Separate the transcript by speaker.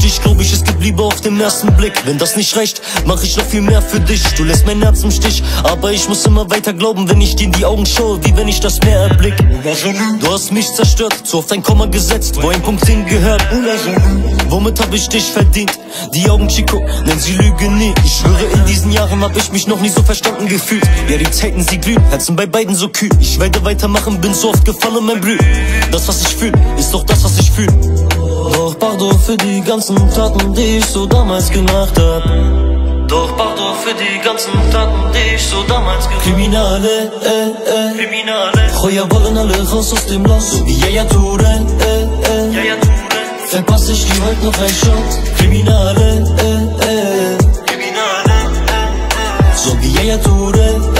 Speaker 1: dich, glaub ich, es gibt Liebe auf den ersten Blick. Wenn das nicht reicht, mach ich noch viel mehr für dich. Du lässt mein Herz im Stich, aber ich muss immer weiter glauben, wenn ich dir in die Augen schaue, wie wenn ich das Meer erblick. Du hast mich zerstört, zu oft ein Komma gesetzt, wo ein Punkt hingehört. Womit hab ich dich verdient? Die Augen, Chico, nenn sie Lüge nie. Ich schwöre, in diesen Jahren hab ich mich noch nie so verstanden gefühlt. Ja, die Zeiten, sie glühen, Herzen bei beiden so kühl. Ich werde weitermachen, bin so oft gefallen, mein Blüt. Das, was ich fühl, ist doch das, was ich fühl. Doch pardon für die ganzen Taten, die ich so damals gemacht hab. Doch pardon für die ganzen Taten, die ich so damals gemacht hab. Kriminale, Kriminale. Heuer wollen alle raus aus dem Loch, so wie Yaya Touré, Yaya Touré. Verpass ich dir heute noch ein Shot. Kriminale, Kriminale. So wie Yaya Touré,